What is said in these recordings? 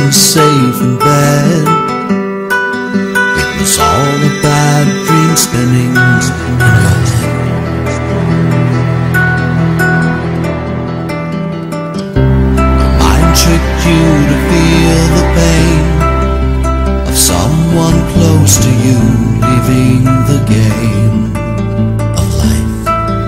so safe in bed. It was all a bad dream spinning in your head. Your mind tricked you to feel the pain of someone close to you leaving the game of life.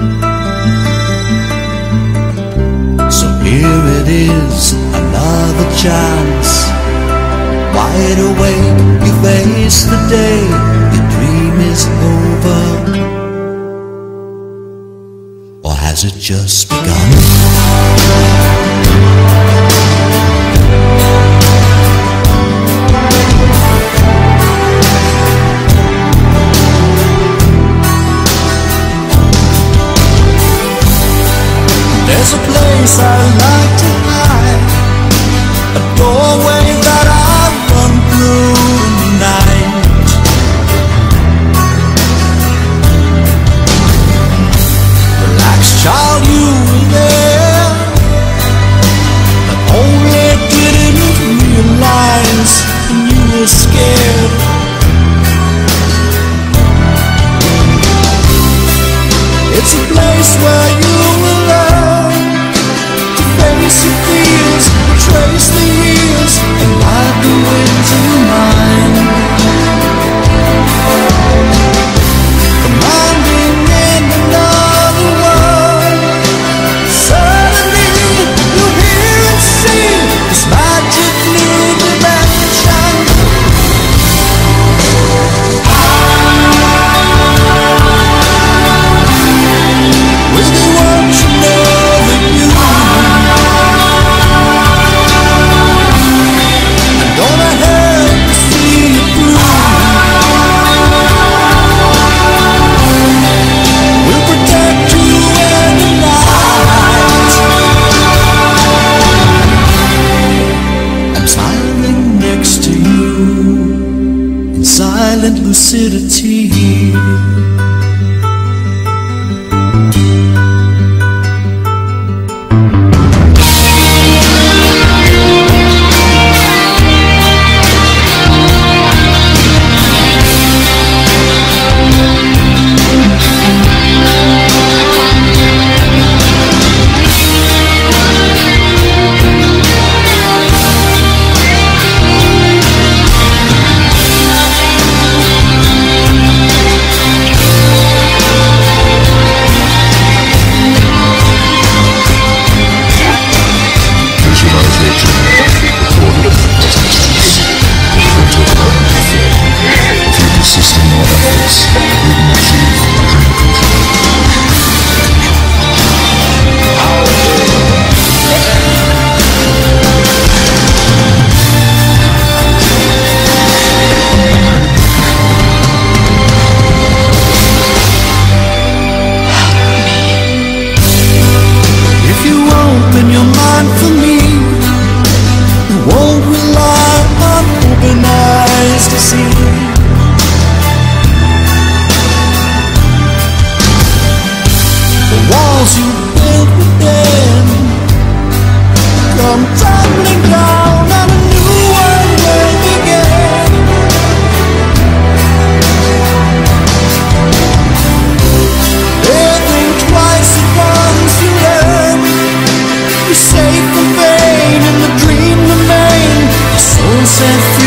So here it is, another chance. Wide awake, you face the day your dream is over. Or has it just begun? There's a place I like to hide, a doorway that I run through in the night. Relax, child, you were there, but only didn't realize when you were scared. It's a place where you will learn to face your fears, trace the years, and ride the winds of your mind. Commanding in another world, suddenly you'll hear and see this magic new dimension. With the world you know that you I'm gonna help you see it through. We'll protect you in the night. I'm smiling next to you in silent lucidity. Safe and vain, and the dream remain. The soul set free.